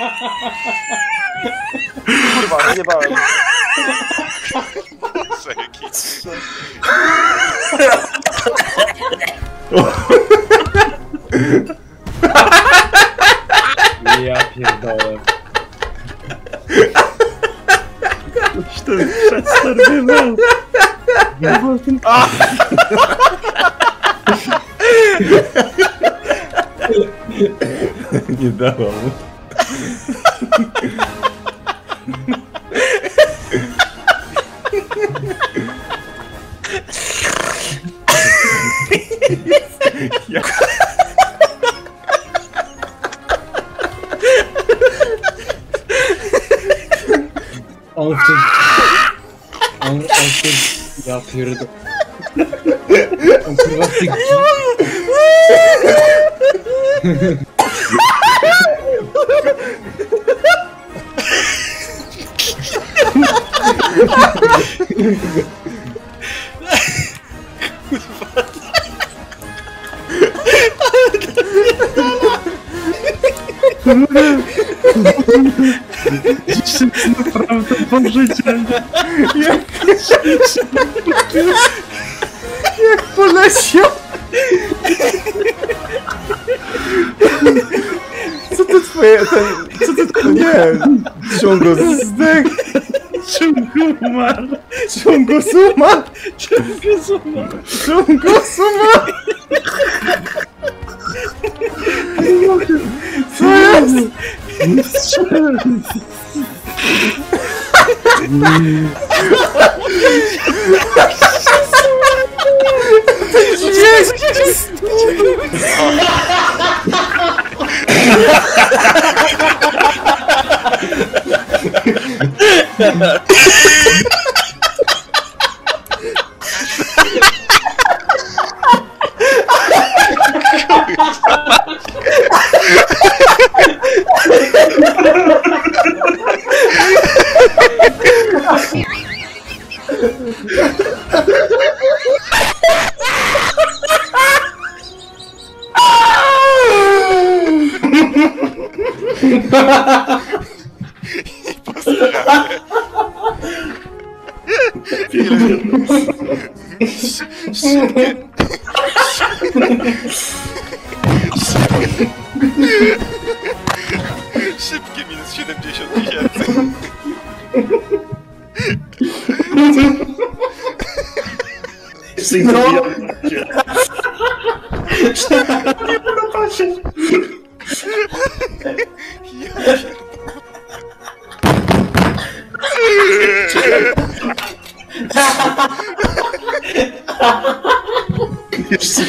Nie bałem. Boże, jaki... Ja pierdolę. Coś to przestarbywał. Ja mam ten... Nie dało mu. On chce... On chce... Ja pierdolę. On kurwa chce... Dzisiaj jest naprawdę pożycie. Jak poleciał. Co to twoje... Co to... Nie. Ciągo zdech. Ciągo umarł. Ciągo umarł. Ciągo umarł. Ciągo umarł. Co jest? Szybkie minus 70 000. No! Nie podoba się! Jeszcze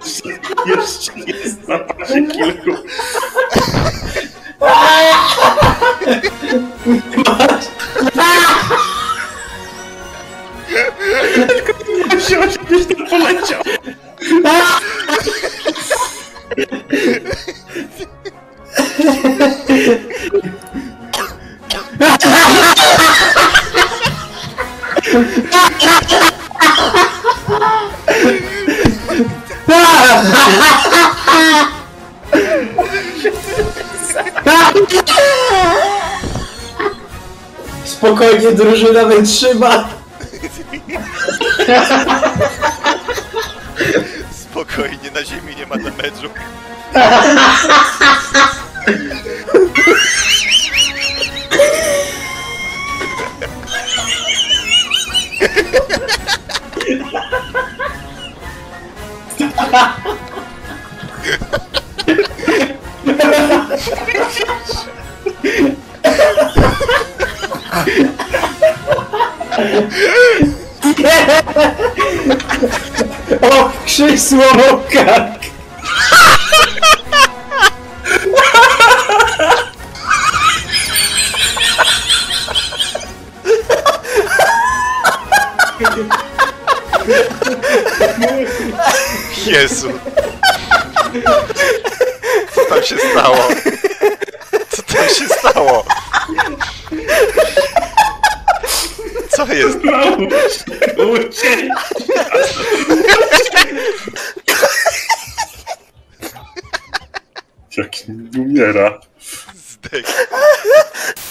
jest na pasie kilku. Wziął się, gdzieś tam poleciał. Spokojnie, drużyna wytrzyma. Spokojnie, na ziemi nie ma damage'u. O, krzesło kark. Jezu. Co tam się stało? Co tam się stało? Co jest? Jak umiera. Wojtek.